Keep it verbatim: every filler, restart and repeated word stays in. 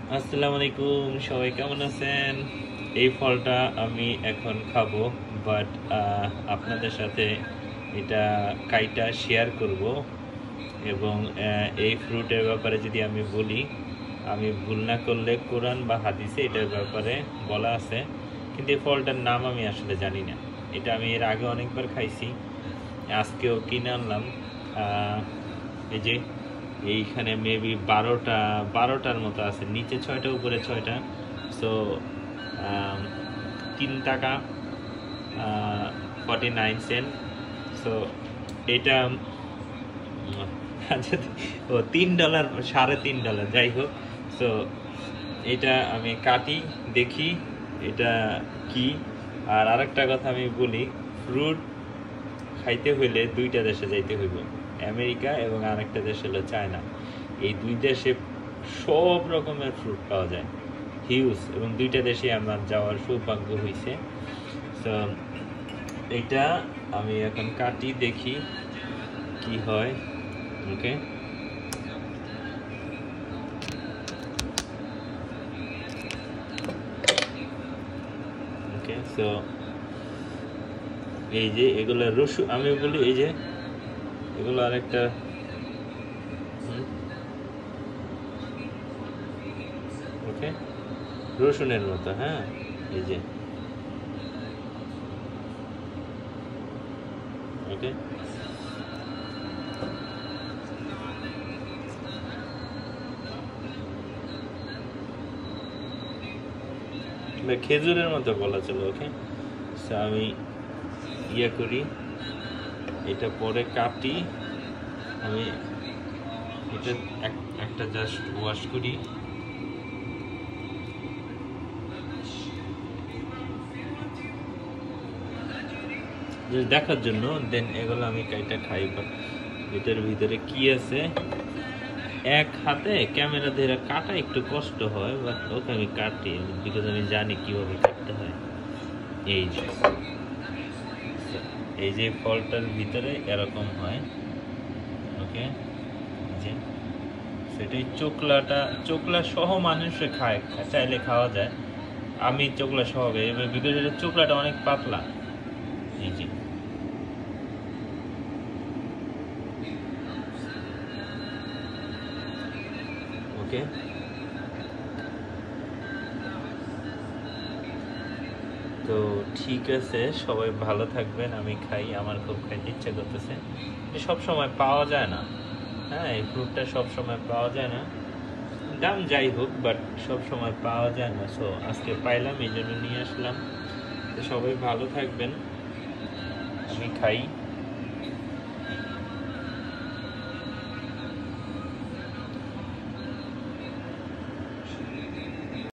আসসালামু আলাইকুম, সবাই কেমন আছেন? এই ফলটা আমি এখন খাবো, বাট আপনাদের সাথে এটা কাইটা শেয়ার করব। এবং আহ, এই ফ্রুটের ব্যাপারে যদি আমি বলি, আমি ভুল না করলে কোরআন বা হাদিসে এটার ব্যাপারে বলা আছে, কিন্তু এই ফলটার নাম আমি আসলে জানি না। এটা আমি এর আগে অনেকবার খাইছি, আজকেও কিনে আনলাম। আহ, এই যে এইখানে মেবি বারোটা বারোটার মতো আছে, নিচে ছয়টা উপরে ছয়টা। সো তিন টাকা ফর্টি নাইন সেন্ট। সো এটা উম, আচ্ছা, ও তিন ডলার, সাড়ে তিন ডলার, যাই হোক। সো এটা আমি কাটি, দেখি এটা কি। আর আরেকটা কথা আমি বলি, ফ্রুট খাইতে হইলে দুইটা দেশে যাইতে হইব, আমেরিকা এবং আরেকটা দেশ হলো চায়না। এই দুই দেশে সব রকমের ফ্রুট পাওয়া যায়, হিউজ, এবং দুইটা দেশে আমার যাওয়ার সৌভাগ্য হয়েছে। তো এইটা আমি এখন কাটি, দেখি কি হয়। ওকে, ওকে। সো এই যে এগুলো রসুন, আমি বলি এই যে এগুলো আরেকটা, ওকে, রসুনের মতো, হ্যাঁ। এই যে ওকে, খেজুরের মতো বলা চলো। ওকে, সো আমি ইয়ে করি, এটা পরে কাটি। আমি এটা একটা জাস্ট ওয়াশ করি, দেখার জন্য। দেন এগুলো আমি কাইটা খাই, বাট এটার ভিতরে কি আছে এক হাতে ক্যামেরা ধরে কাটা একটু কষ্ট হয়, বাট ওকে আমি কাটি, বিকজ আমি জানি কিভাবে কাটতে হয়। এই যে এই যে ফলটার ভিতরে এরকম হয়। ওকে, যে সেটাই চোকলাটা, চোকলা সহ মানুষে খায়, চাইলে খাওয়া যায়। আমি চোকলা সহ খাই, বিকজ এটা চোকলাটা অনেক পাতলা। এই যে ওকে, তো ঠিক আছে, সবাই ভালো থাকবেন। আমি খাই, আমার খুব খাইতে ইচ্ছা করতেছে। সব সময় পাওয়া যায় না, হ্যাঁ, এই ফ্রুটটা সব সময় পাওয়া যায় না, দাম যাই হোক, বাট সব সময় পাওয়া যায় না। সো আজকে পাইলাম, এই জন্য নিয়ে আসলাম। তো সবাই ভালো থাকবেন, আমি খাই।